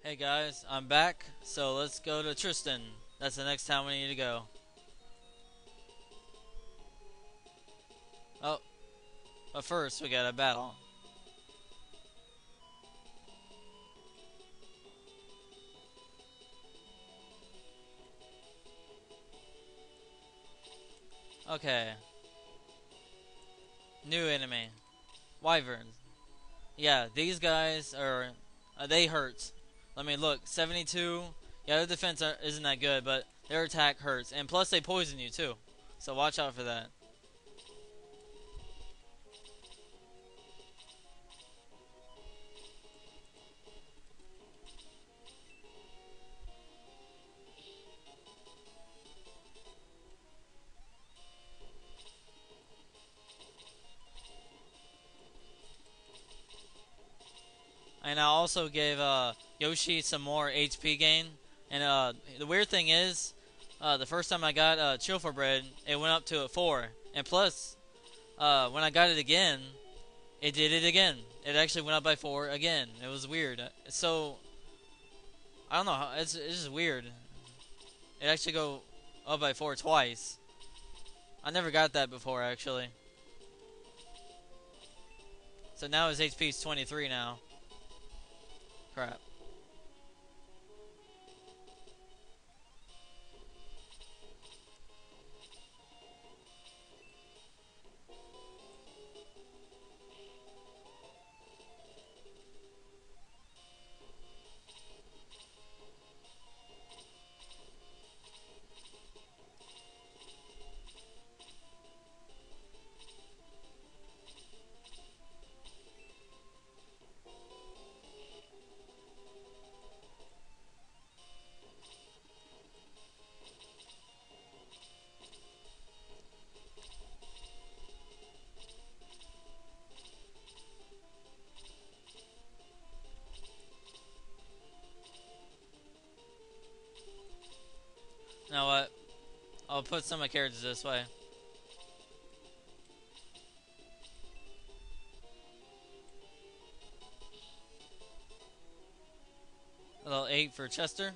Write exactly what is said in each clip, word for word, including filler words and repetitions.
Hey guys, I'm back, so let's go to Tristan. That's the next town we need to go. Oh, but first we got a battle. Okay, new enemy. Wyverns. Yeah, these guys are, uh, they hurt. Let me look, seventy-two. Yeah, their defense are, isn't that good, but their attack hurts. And plus they poison you too. So watch out for that. And I also gave uh, Yoshi some more H P gain. And uh, the weird thing is, uh, the first time I got uh, Chill for Bread, it went up to a four. And plus, uh, when I got it again, it did it again. It actually went up by four again. It was weird. So, I don't know. How, it's, it's just weird. It actually go up by four twice. I never got that before, actually. So now his H P is twenty-three now. Crap. You know what? I'll put some of my characters this way. A little eight for Chester.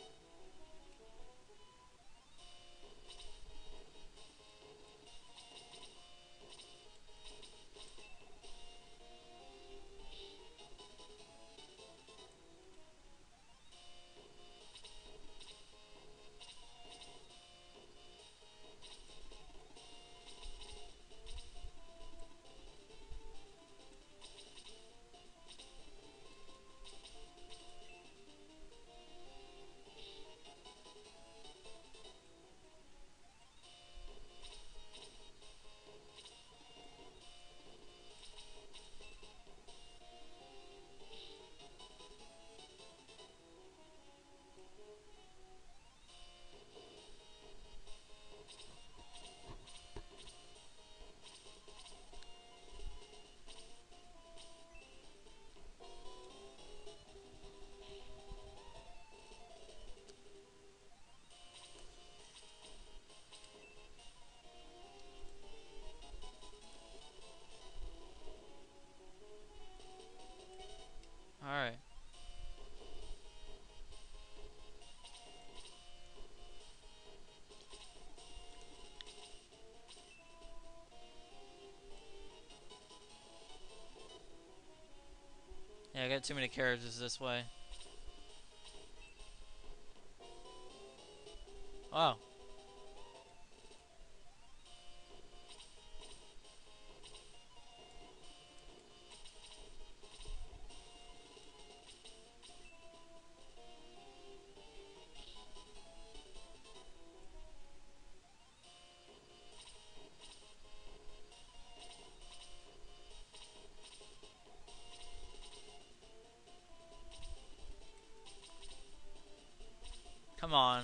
Alright. Yeah, I got too many characters this way. Wow. Come on.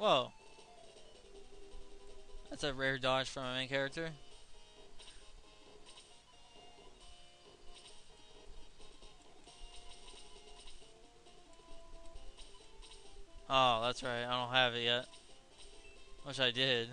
Whoa. That's a rare dodge from a main character. Oh, that's right. I don't have it yet. Wish I did.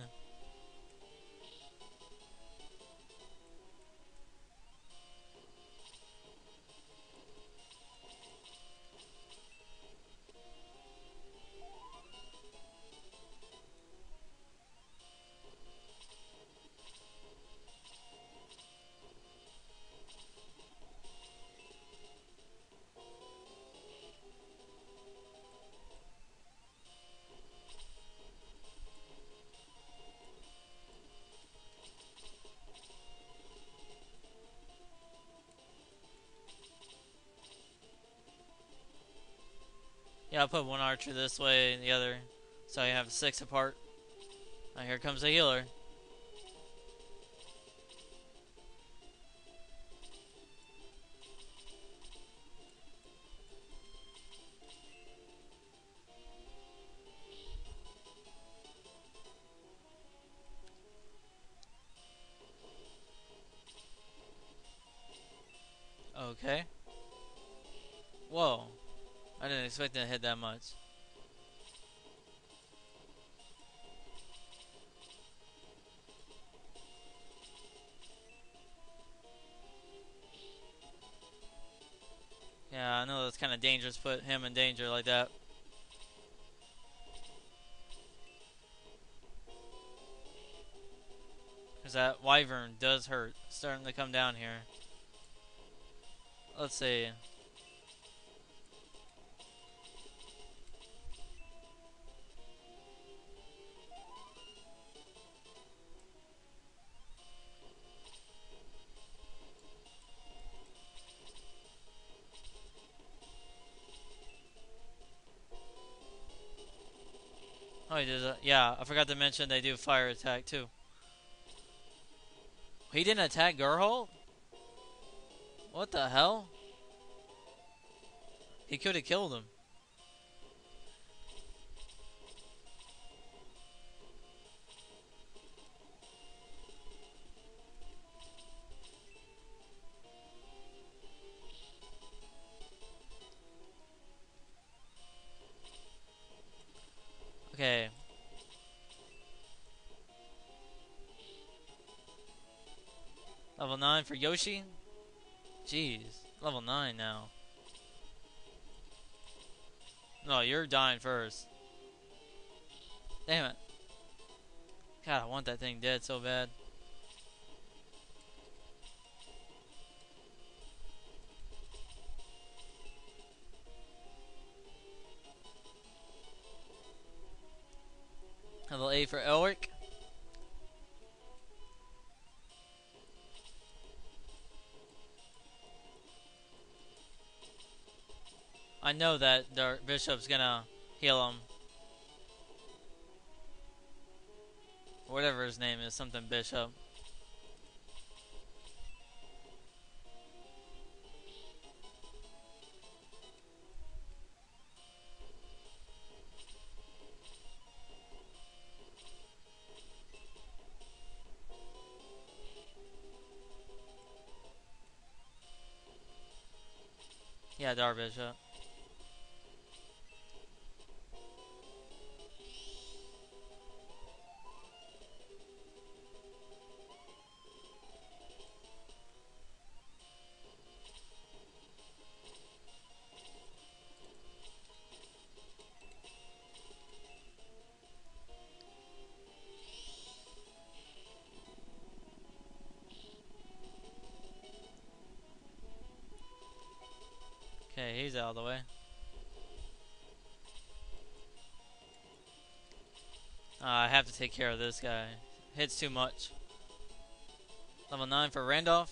Yeah, I'll put one archer this way and the other. So you have six apart. Now here comes the healer. Okay. Whoa. I didn't expect it to hit that much. Yeah, I know that's kind of dangerous to put him in danger like that. Because that wyvern does hurt. It's starting to come down here. Let's see. Oh, he does. A, yeah, I forgot to mention they do fire attack too. He didn't attack Gerholt? What the hell? He could have killed him. Okay. Level nine for Yoshi? Jeez. Level nine now. No, you're dying first. Damn it. God, I want that thing dead so bad. Level eight for Elric. I know that the Bishop's gonna heal him. Whatever his name is, something Bishop. Yeah, Dar Bishop. Okay, he's out of the way. Uh, I have to take care of this guy. Hits too much. Level nine for Randolph.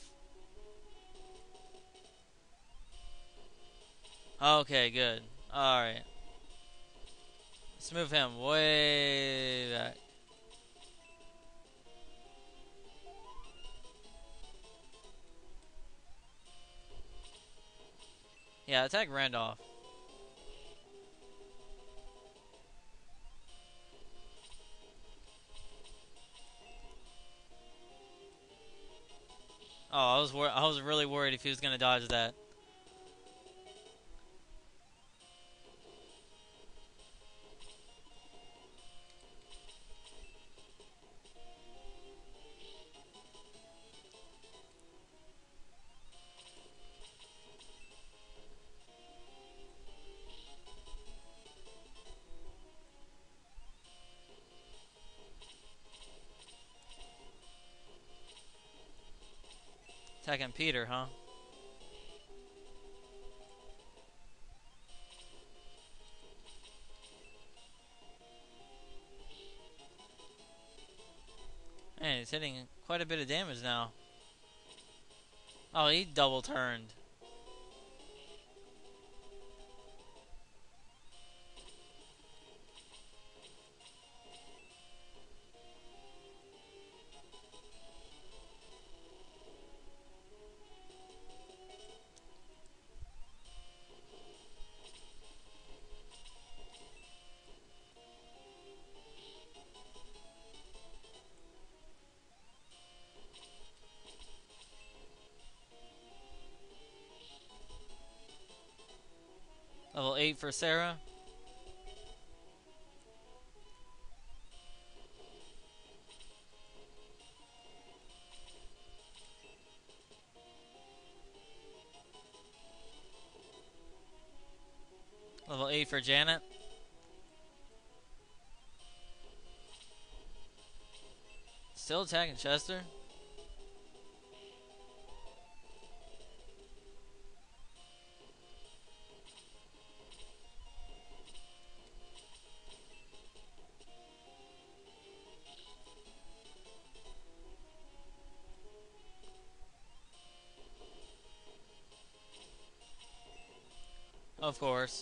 Okay, good. Alright. Let's move him way back. Yeah, attack Randolph. Oh, I was wor- I was really worried if he was gonna dodge that. Attacking Peter, huh? Man, he's hitting quite a bit of damage now. Oh, he double turned. Level eight for Sarah. Level eight for Janet. Still attacking Chester. Of course.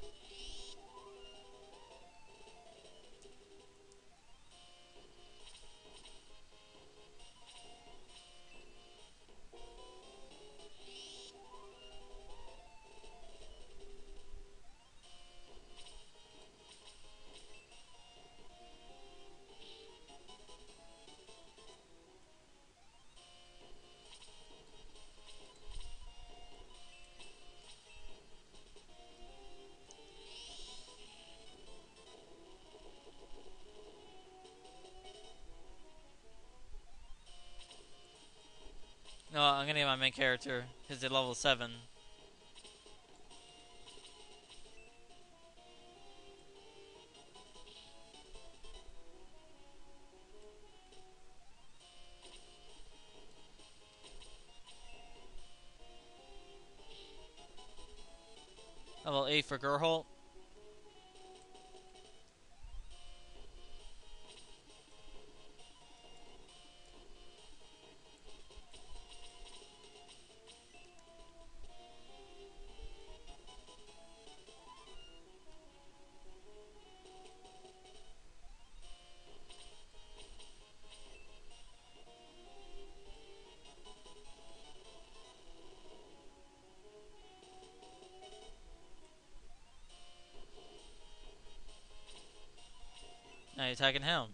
No, I'm gonna get my main character because they're level seven. Level eight for Gerholt. Now you're attacking him.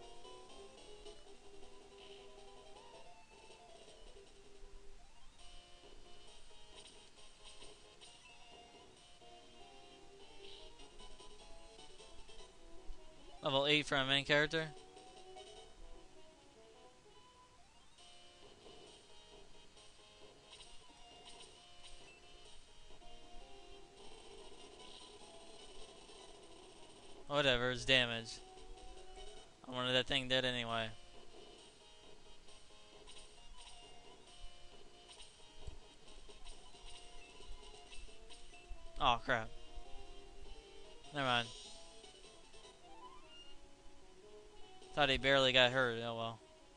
Level eight for my main character. Whatever, it's damage. I wanted that thing dead anyway. Oh crap. Never mind. Thought he barely got hurt. Oh well.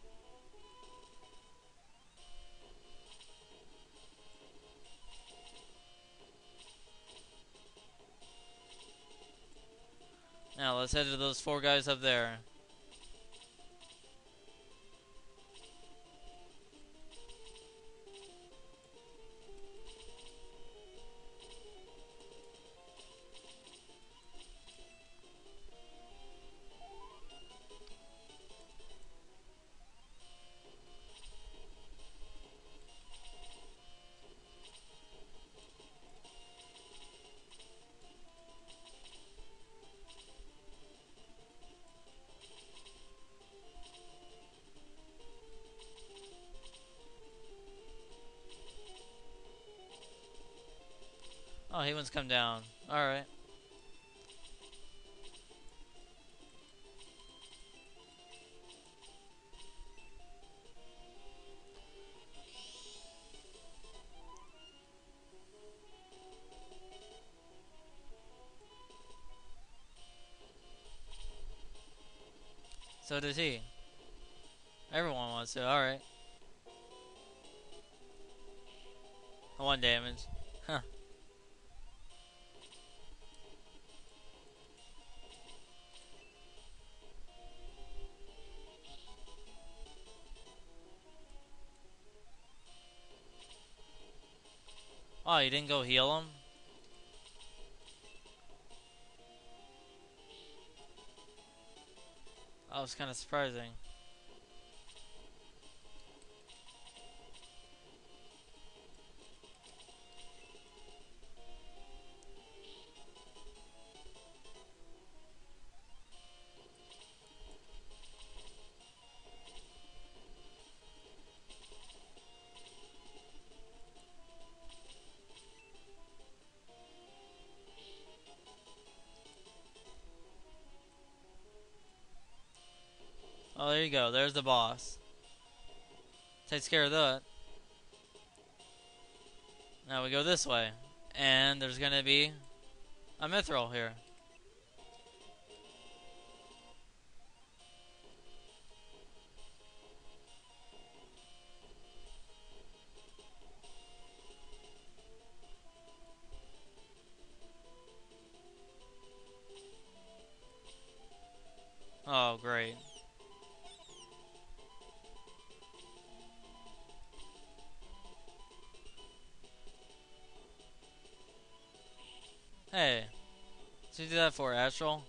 Now let's head to those four guys up there. Oh, he wants to come down. Alright. So does he. Everyone wants to. Alright. One damage. Huh. Oh, you didn't go heal him? That was kind of surprising. Oh, there you go. There's the boss. Takes care of that. Now we go this way. And there's going to be a mithril here. Oh, great. Hey, did you do that for Astral?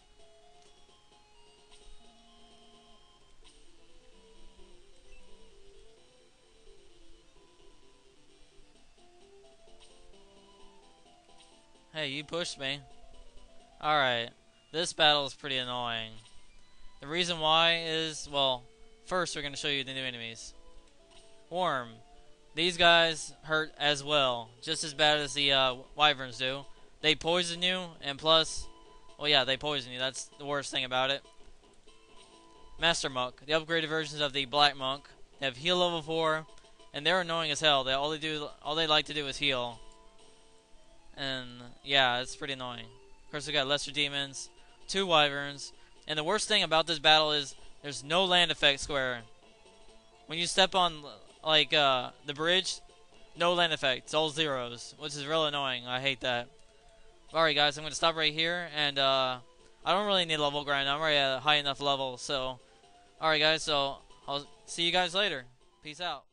Hey, you pushed me. Alright, this battle is pretty annoying. The reason why is, well, first we're going to show you the new enemies. Worm. These guys hurt as well, just as bad as the uh, wyverns do. They poison you, and plus, well yeah, they poison you. That's the worst thing about it. Master Monk. The upgraded versions of the Black Monk. They have heal level four, and they're annoying as hell. They all they do, all they like to do is heal. And yeah, it's pretty annoying. Of course, we got lesser demons, two wyverns, and the worst thing about this battle is there's no land effect square. When you step on like uh, the bridge, no land effect. It's all zeros, which is real annoying. I hate that. Alright guys, I'm going to stop right here, and uh, I don't really need level grind. I'm already at a high enough level, so alright guys, so I'll see you guys later. Peace out.